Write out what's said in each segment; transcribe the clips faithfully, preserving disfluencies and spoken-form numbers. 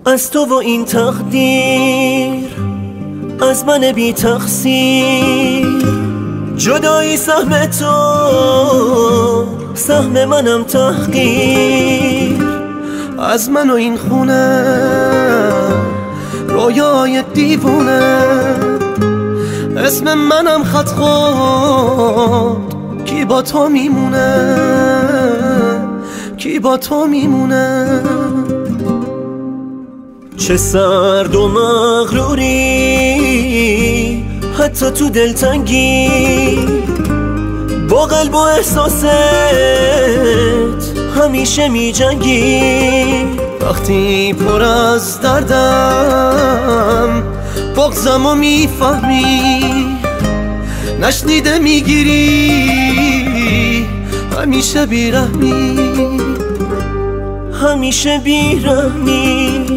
از تو و این تقدیر، از من بی تقصیر. جدایی سهم تو، سهم منم تحقیر. از من و این خونه رویای دیوونه، اسم منم خط خود. کی با تو میمونه، کی با تو میمونه. چه سرد و مغروری حتی تو دلتنگی، با قلب و احساست همیشه می جنگی. وقتی پر از دردم بغضم و میفهمی، نشنیده میگیری همیشه بیرحمی، همیشه بیرحمی.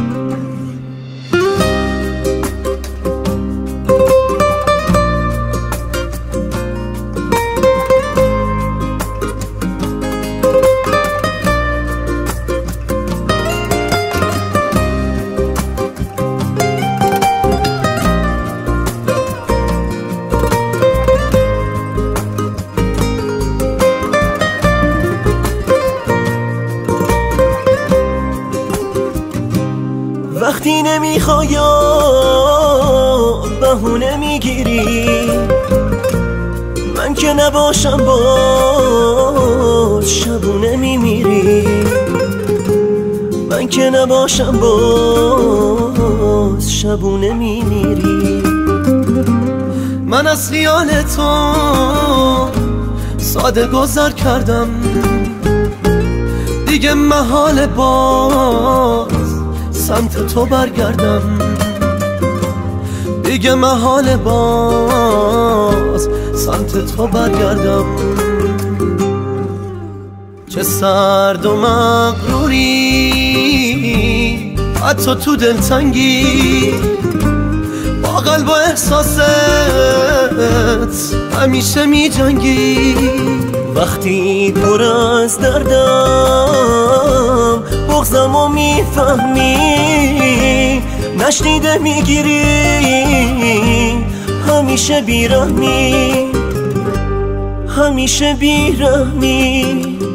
وقتی نمیخوای بهونه میگیری، من که نباشم باز شبونه میمیری. من که نباشم باز شبونه میمیری. من از خیال تو ساده گذر کردم، دیگه محال باز سمت تو برگردم. دیگه محال باز سمت تو برگردم. چه سرد و مغروری حتی تو دلتنگی، با قلب و احساست همیشه می جنگی. وقتی پر از دردم بغضم و میفهمی، نشنیده میگیری همیشه بیرحمی، همیشه بیرحمی.